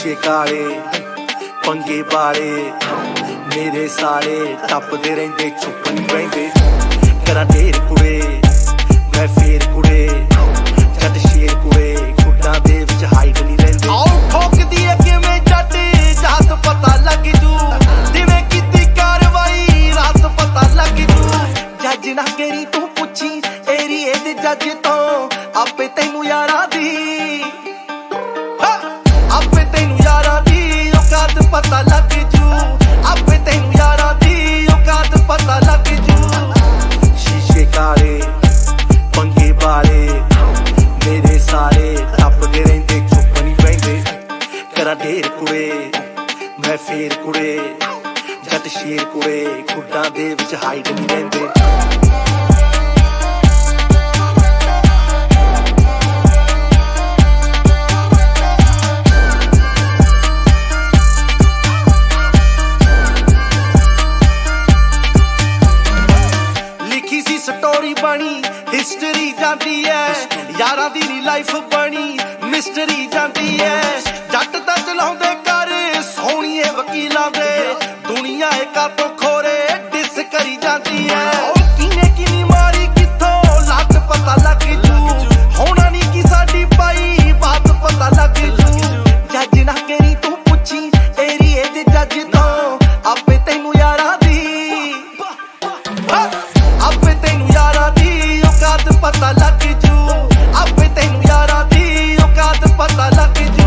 शीशे काले पंगे वाले मेरे साले टपदे रहिंदे चुप नहीं रहिंदे करा ढेर कुड़े मैं फेर कुड़े जट शेर कुड़े खुड्डां दे विच हाइड नहीं रहिंदे आओ ठोकदी है किवें जट जात पता लग जू जिवें कीती कार्रवाई रात पता लग जू जज ना करी तू पुछी एरिए दे जज तो आपे तैनू यारां दी आपे तैनू यारां दी औकात पता लग जू आपे तैनू यारां दी औकात पता लग जू शीशे काले पंगे वाले मेरे सारे टपदे रहिंदे चुप नहीं रहिंदे करा ढेर कुड़े मैं फेर कुड़े जट शेर कुड़े खुड्डां दे विच हाइड नहीं रहिंदे स्टोरी बनी हिस्टरी जाती है यारा दी नी लाइफ बनी मिस्टरी जाती है जट ता चलाउंदे कर सोहणीए वकीलां दे दुनिया एका तो खोरे डिस करी जाती है किने किनी मारी किथों लट पता लग जू होना नी की साडी पाई बात पता लग जू जज ना करी तू पुछी एरिए दे जज तो आपे तैनू यारां दी आपे तैनू यारां दी औकात पता लग जू आपे तैनू यारां दी औकात पता लग जू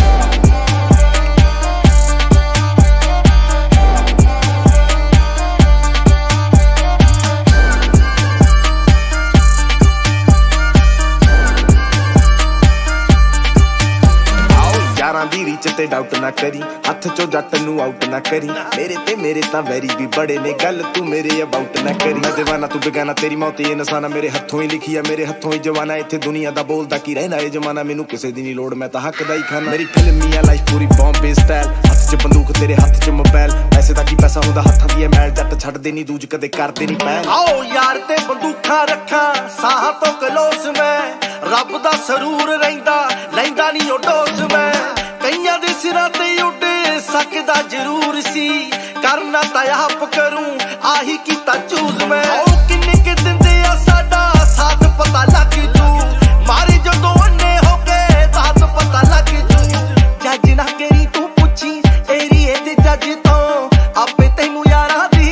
यारां दी रीच ते डाउट ना करी हथ चो जट नू आउट ना करी मेरे तां वैरी भी बड़े ने गल तू मेरे अबाउट ना करी मैं दीवाना तू बेगाना तेरी मौत ये नसाना मेरे हथों ही लिखी है मेरे हथों ही जवाना इत्थे दुनिया दा बोलदा की रहना ए जमाना मैनू किसे दी नी लोड़ मैं तां हक दा ही खाना मेरी फिल्मी आ लाइफ पूरी बॉम्बे स्टाइल हथ च बंदूक तेरे हथ च मोबाइल पैसे दा की पैसा हुंदा हत्थां दी मैल जट छड्डदे नी दूज कदे करदे नी पैल आओ यार ते बंदूखां रखा साह तो कलोस मैं रब दा सरूर रहिंदा लैंदा नी ओ डोस मैं कईयां दे सिरां ते उड़ सकदा जरूर सी करना तां आप करूं आही कीता चूज मैं किन्ने के दिंदे आ साडा साथ पता लग जू मारे जदों अन्ने हो गए तात पता लग जू जज ना करी तू पुछी एरिए दे जज तो आपे तैनू यारां दी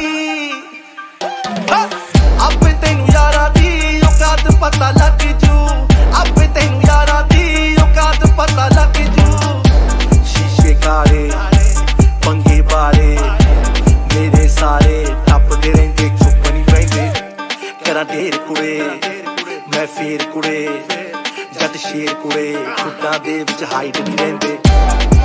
आपे तैनू यारां दी औकात पता लग जू आपे तैनू यारां दी औकात पता लग जू शीशे काले पंगे वाले मेरे सारे टपदे रहिंदे चुप नहीं रहिंदे करा ढेर कुड़े मैं फेर कुड़े जट शेर कुड़े खुड्डां दे विच हाइड नहीं रहिंदे